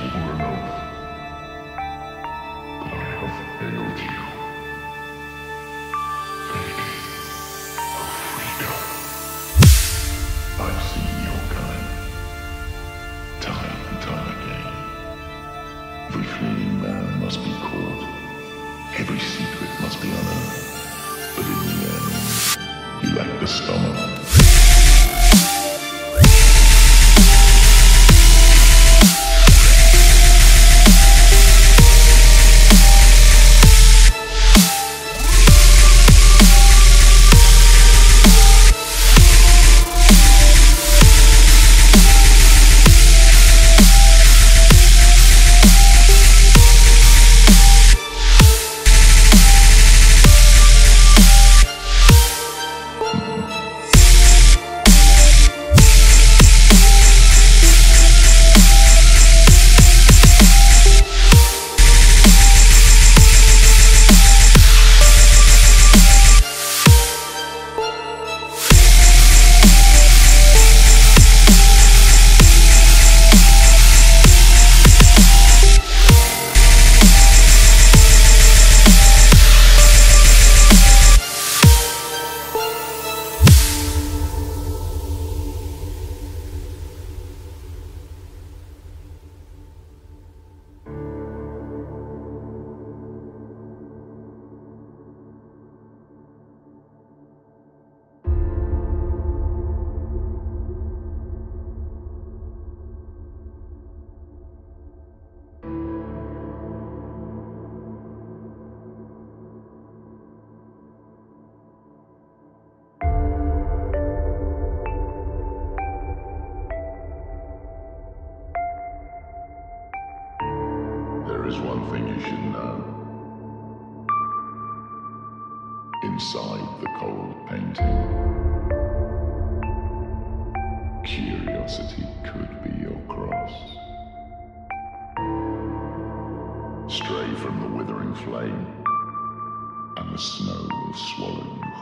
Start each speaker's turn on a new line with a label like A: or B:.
A: swore an oath that I have failed you. Lady of freedom. I've seen your kind, time and time again. Every fleeing man must be caught, every secret must be unearthed, but in the end, you lack the stomach. There is one thing you should know. Inside the cold painting, curiosity could be your cross. Stray from the withering flame, and the snow will swallow you